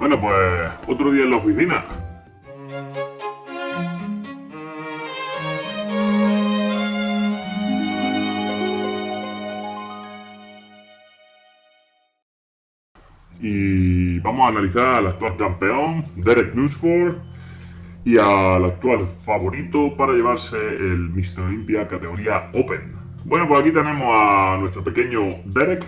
Bueno, pues otro día en la oficina. Y vamos a analizar al actual campeón, Derek Lunsford, y al actual favorito para llevarse el Mr. Olympia categoría Open. Bueno, pues aquí tenemos a nuestro pequeño Derek.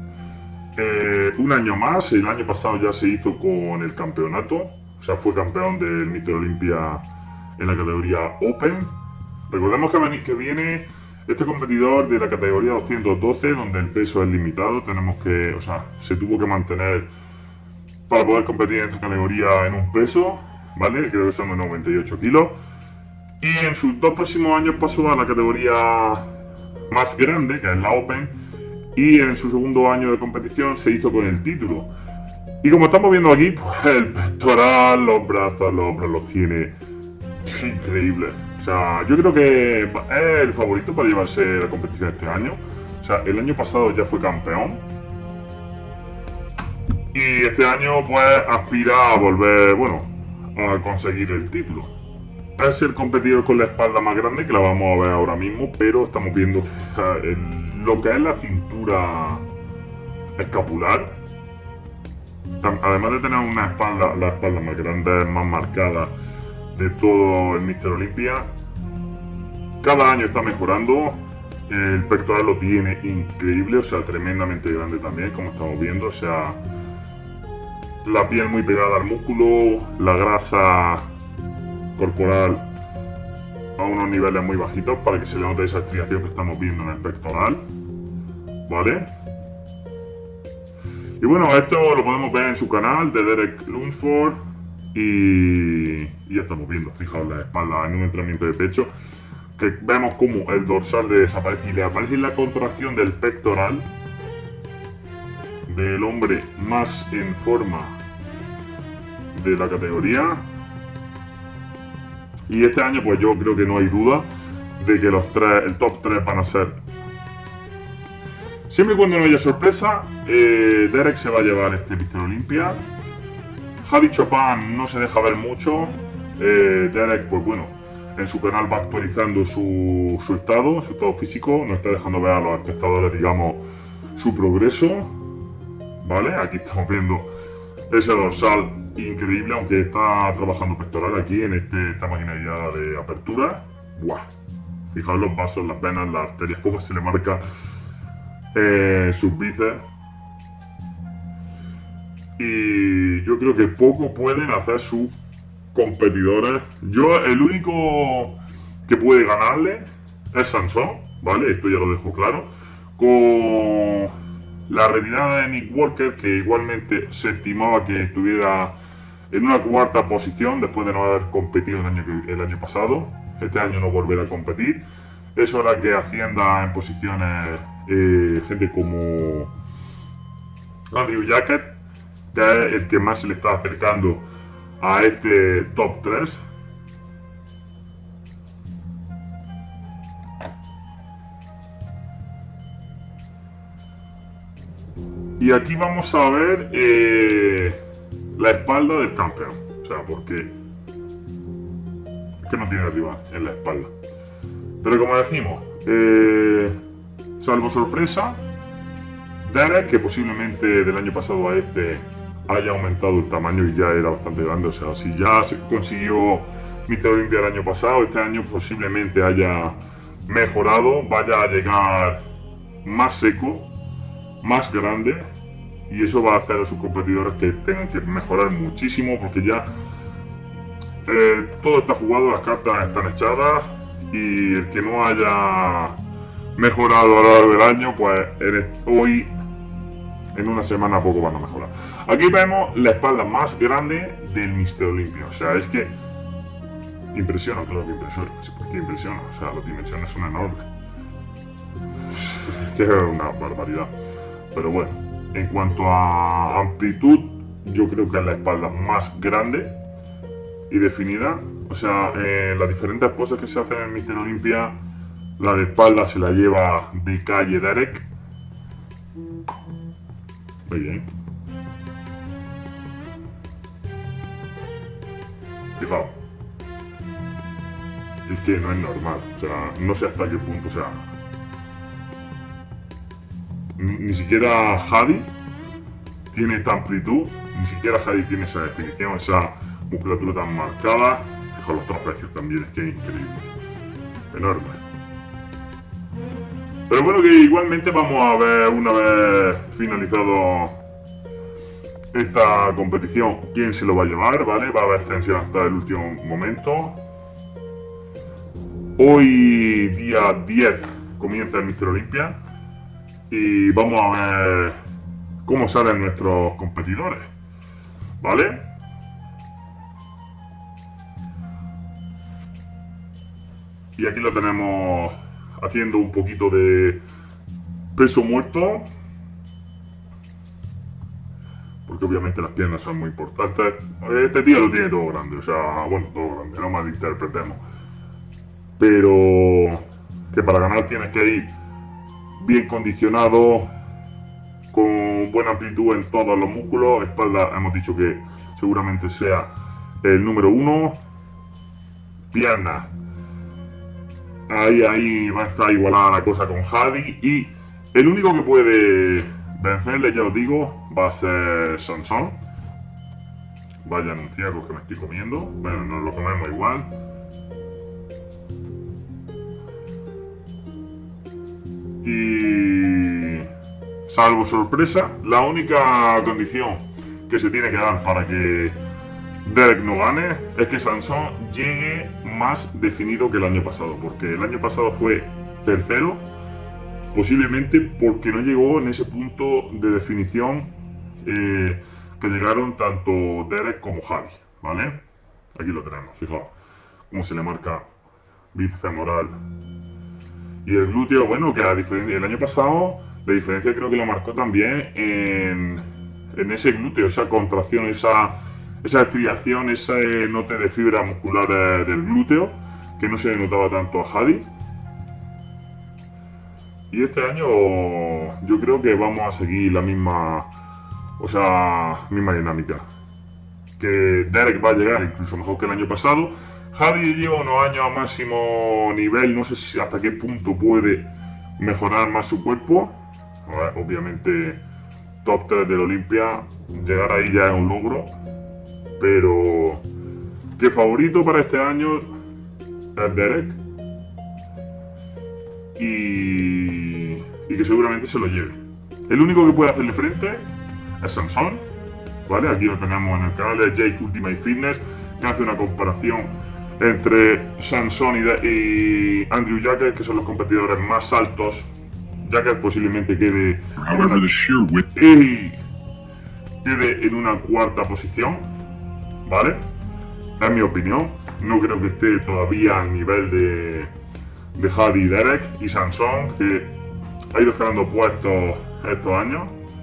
Un año más, el año pasado ya se hizo con el campeonato, o sea, fue campeón del Mr. Olympia en la categoría Open. Recordemos que viene este competidor de la categoría 212, donde el peso es limitado, se tuvo que mantener para poder competir en esta categoría en un peso, ¿vale? Creo que son de 98 kilos. Y en sus 2 próximos años pasó a la categoría más grande, que es la Open, y en su segundo año de competición se hizo con el título. Y como estamos viendo aquí, pues el pectoral, los brazos, los hombros los tiene increíbles. O sea, yo creo que es el favorito para llevarse la competición este año. O sea, el año pasado ya fue campeón. Y este año pues aspira a volver, bueno, a conseguir el título. Es el competidor con la espalda más grande, que la vamos a ver ahora mismo, pero estamos viendo lo que es la cintura escapular. Además de tener la espalda más grande, más marcada de todo el Mr. Olympia, cada año está mejorando. El pectoral lo tiene increíble, o sea, tremendamente grande también, como estamos viendo. O sea, la piel muy pegada al músculo, la grasa corporal a unos niveles muy bajitos para que se le note esa estriación que estamos viendo en el pectoral, ¿vale? Y bueno, esto lo podemos ver en su canal de Derek Lunsford y ya estamos viendo, fijaos la espalda en un entrenamiento de pecho, que vemos como el dorsal desaparece y le aparece la contracción del pectoral del hombre más en forma de la categoría. Y este año pues yo creo que no hay duda de que el top 3 van a ser, siempre y cuando no haya sorpresa, Derek se va a llevar este Mr. Olympia. Javi Chopin no se deja ver mucho. Derek, pues bueno, en su canal va actualizando su estado físico, no está dejando ver a los espectadores, digamos, su progreso, ¿vale? Aquí estamos viendo ese dorsal increíble, aunque está trabajando pectoral aquí en esta maquinaria de apertura. ¡Buah! Fijaos los vasos, las venas, las arterias, cómo se le marca sus bíceps. Y yo creo que poco pueden hacer sus competidores. El único que puede ganarle es Sansón, ¿vale? Esto ya lo dejo claro. Con la retirada de Nick Walker, que igualmente se estimaba que estuviera en una cuarta posición después de no haber competido el año pasado. Este año no volverá a competir. Es hora que ascienda en posiciones gente como Andrew Jacket, que es el que más se le está acercando a este top 3. Y aquí vamos a ver la espalda del campeón. O sea, porque es que no tiene rival en la espalda. Pero como decimos, salvo sorpresa, Derek, que posiblemente del año pasado a este haya aumentado el tamaño y ya era bastante grande. O sea, si ya se consiguió Mr. Olympia el año pasado, este año posiblemente haya mejorado, vaya a llegar más seco, más grande, y eso va a hacer a sus competidores que tengan que mejorar muchísimo, porque ya todo está jugado, las cartas están echadas, y el que no haya mejorado a lo largo del año, pues hoy en una semana poco van a mejorar. Aquí vemos la espalda más grande del Mr. Olympia. O sea, es que impresiona, claro que impresiona. ¿Por qué impresiona? O sea, las dimensiones son enormes. Es que es una barbaridad. Pero bueno, en cuanto a amplitud, yo creo que es la espalda más grande y definida. O sea, las diferentes cosas que se hacen en Mr. Olympia, la de espalda se la lleva de calle Derek. Muy bien. Fijaos. Es que no es normal, o sea, no sé hasta qué punto, o sea... Ni siquiera Hadi tiene esta amplitud, ni siquiera Hadi tiene esa definición, esa musculatura tan marcada. Fijaos los trapecios también, es que es increíble. Enorme. Pero bueno, que igualmente vamos a ver, una vez finalizado esta competición, quién se lo va a llevar, ¿vale? Va a haber extensión hasta el último momento. Hoy, día 10, comienza el Mr. Olympia y vamos a ver cómo salen nuestros competidores, ¿vale? Y aquí lo tenemos haciendo un poquito de peso muerto, porque obviamente las piernas son muy importantes. Este tío lo tiene todo grande, o sea, bueno, todo grande, no malinterpretemos. Pero que para ganar tienes que ir bien condicionado, con buena amplitud en todos los músculos. Espalda hemos dicho que seguramente sea el número 1. Piernas, ahí va a estar igualada la cosa con Hadi. Y el único que puede vencerle, ya os digo, va a ser Sansón. Vaya anunciarlos que me estoy comiendo. Bueno, nos lo comemos igual. Y salvo sorpresa, la única condición que se tiene que dar para que Derek no gane es que Sansón llegue más definido que el año pasado, porque el año pasado fue tercero, posiblemente porque no llegó en ese punto de definición que llegaron tanto Derek como Hadi, ¿vale? Aquí lo tenemos, fijaos cómo se le marca bíceps femoral. Y el glúteo, bueno, que el año pasado la diferencia creo que lo marcó también en ese glúteo, esa contracción, esa estriación, ese note de fibra muscular del glúteo, que no se le notaba tanto a Hadi. Y este año yo creo que vamos a seguir la misma, misma dinámica. Que Derek va a llegar incluso mejor que el año pasado. Hadi lleva unos años a máximo nivel, no sé si hasta qué punto puede mejorar más su cuerpo. Obviamente top 3 del Olympia, llegar ahí ya es un logro, pero que favorito para este año es Derek y que seguramente se lo lleve. El único que puede hacerle frente es Sansón, ¿vale? Aquí lo tenemos en el canal de Jake Ultimate Fitness, que hace una comparación entre Sansón y Andrew Jacket, que son los competidores más altos. Jacket posiblemente quede en una cuarta posición, ¿vale? Es mi opinión. No creo que esté todavía al nivel de Hadi y Derek. Y Sansón, que ha ido ganando puestos estos años.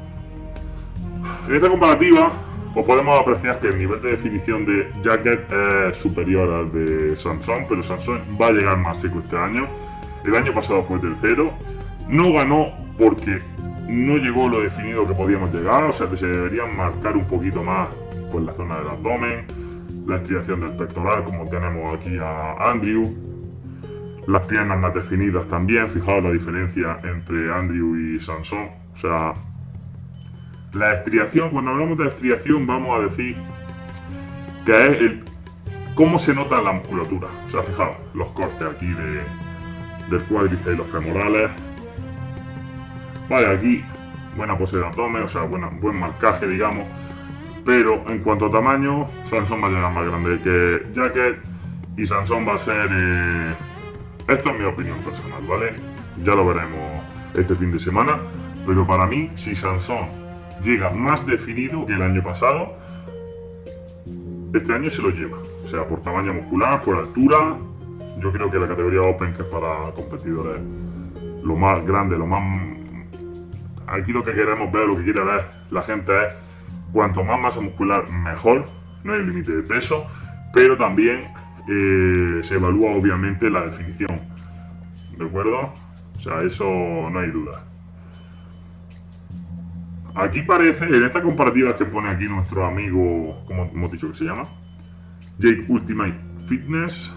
En esta comparativa pues podemos apreciar que el nivel de definición de Jacket es superior al de Sansón, pero Sansón va a llegar más seco este año. El año pasado fue tercero, no ganó porque no llegó lo definido que podíamos llegar, o sea que se deberían marcar un poquito más pues la zona del abdomen, la estriación del pectoral como tenemos aquí a Andrew, las piernas más definidas también. Fijaos la diferencia entre Andrew y Sansón, o sea, la estriación, cuando hablamos de estriación vamos a decir que es cómo se nota la musculatura. O sea, fijaos, los cortes aquí del cuádriceps y los femorales. Vale, aquí buena pose de abdomen, o sea, buen marcaje, digamos. Pero en cuanto a tamaño, Sansón va a llegar más grande que Jacket y Sansón va a ser... esto es mi opinión personal, ¿vale? Ya lo veremos este fin de semana. Pero para mí, si Sansón llega más definido que el año pasado, este año se lo lleva. O sea, por tamaño muscular, por altura. Yo creo que la categoría Open, que es para competidores lo más grande, lo más... Aquí lo que queremos ver, lo que quiere ver la gente es cuanto más masa muscular mejor. No hay límite de peso, pero también se evalúa obviamente la definición. ¿De acuerdo? O sea, eso no hay duda. Aquí parece, en esta comparativa que pone aquí nuestro amigo, como hemos dicho que se llama, Jake Ultimate Fitness.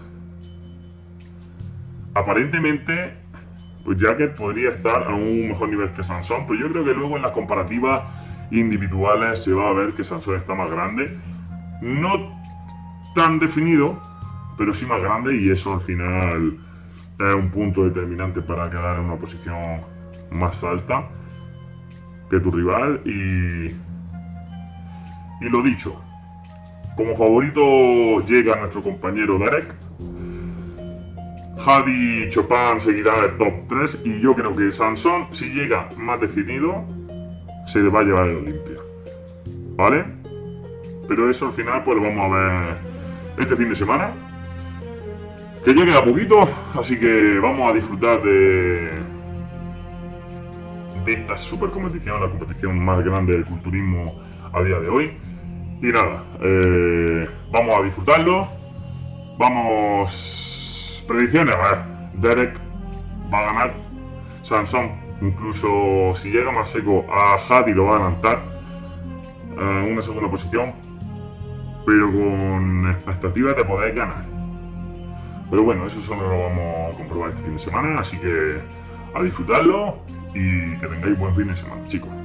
Aparentemente, pues Jacket podría estar a un mejor nivel que Sansón, pero yo creo que luego en las comparativas individuales se va a ver que Sansón está más grande. No tan definido, pero sí más grande, y eso al final es un punto determinante para quedar en una posición más alta que tu rival. Y lo dicho, como favorito llega nuestro compañero Derek. Hadi Chopin seguirá el top 3 y yo creo que Sansón, si llega más definido, se le va a llevar el Olimpia, ¿vale? Pero eso al final pues lo vamos a ver este fin de semana, que llegue a poquito, así que vamos a disfrutar de esta super competición, la competición más grande del culturismo a día de hoy. Y nada, vamos a disfrutarlo, vamos... Predicciones, a ver, Derek va a ganar, Sansón, incluso si llega más seco, a Hadi lo va a adelantar en una segunda posición, pero con expectativas de poder ganar. Pero bueno, eso solo lo vamos a comprobar este fin de semana, así que a disfrutarlo y que tengáis buen fin de semana, chicos.